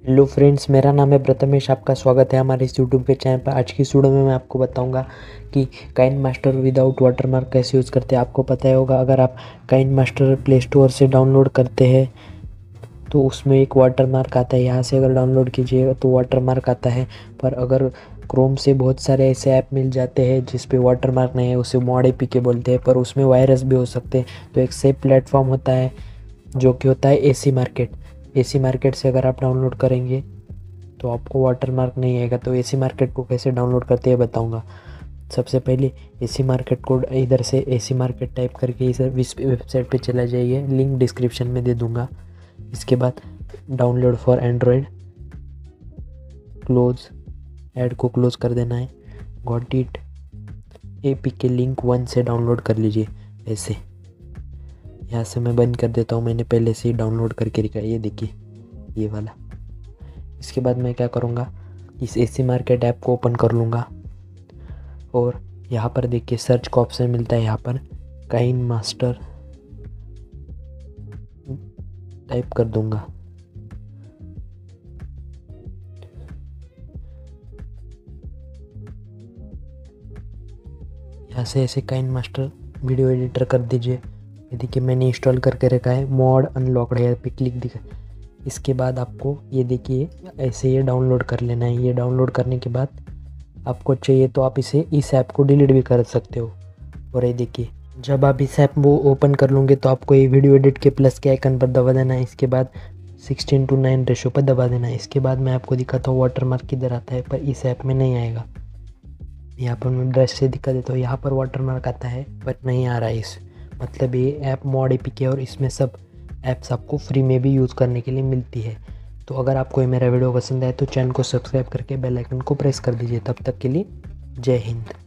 Hello friends, मेरा नाम है प्रथमेश। आपका स्वागत है हमारे इस यूट्यूब के चैनल पर। आज की इस वीडियो में मैं आपको बताऊंगा कि काइनमास्टर विदाउट वाटरमार्क कैसे यूज़ करते हैं। आपको पता ही होगा, अगर आप काइनमास्टर प्ले स्टोर से डाउनलोड करते हैं तो उसमें एक वाटरमार्क आता है। यहाँ से अगर डाउनलोड कीजिएगा तो वाटरमार्क आता है। पर अगर क्रोम से बहुत सारे ऐसे ऐप मिल जाते हैं जिस पे वाटरमार्क नहीं है, उसे मॉड एपीके बोलते हैं, पर उसमें वायरस भी हो सकते हैं। तो एक सेफ प्लेटफॉर्म होता है जो कि होता है एसी मार्केट। एसी मार्केट से अगर आप डाउनलोड करेंगे तो आपको वाटरमार्क नहीं आएगा। तो एसी मार्केट को कैसे डाउनलोड करते हैं बताऊंगा। सबसे पहले एसी मार्केट को इधर से एसी मार्केट टाइप करके इस वेबसाइट पे चला जाइए, लिंक डिस्क्रिप्शन में दे दूंगा। इसके बाद download for android, close, ad को क्लोज कर देना है। Got it. एपीके लिंक 1 से डाउनलोड कर लीजिए। ऐसे यहाँ से मैं बंद कर देता हूँ, मैंने पहले से ही डाउनलोड करके रखा है, ये देखिए ये वाला। इसके बाद मैं क्या करूँगा, इस एसी मार्केट ऐप को ओपन कर लूँगा और यहाँ पर देखिए सर्च का ऑप्शन मिलता है। यहाँ पर काइनमास्टर टाइप कर दूँगा। यहाँ से ऐसे काइनमास्टर वीडियो एडिटर कर दीजिए। ये देखिए मैंने इंस्टॉल करके रखा है। मॉड अनलॉक्ड है पे क्लिक दिखा। इसके बाद आपको ये देखिए ऐसे ये डाउनलोड कर लेना है। ये डाउनलोड करने के बाद आपको चाहिए तो आप इस ऐप को डिलीट भी कर सकते हो। और ये देखिए जब आप इस ऐप को ओपन कर लूँगे तो आपको ये वीडियो एडिट के प्लस के आइकन पर दबा देना है। इसके बाद 16:9 रेशो पर दबा देना है। इसके बाद मैं आपको दिखाता हूँ वाटरमार्क किधर आता है, पर इस ऐप में नहीं आएगा। यहाँ पर मैं ब्रश से दिखा देता हूँ, यहाँ पर वाटरमार्क आता है पर नहीं आ रहा है। इस मतलब ये ऐप मॉड एपीके और इसमें सब ऐप्स आपको फ्री में भी यूज़ करने के लिए मिलती है। तो अगर आपको ये मेरा वीडियो पसंद आए तो चैनल को सब्सक्राइब करके बेल आइकन को प्रेस कर दीजिए। तब तक के लिए जय हिंद।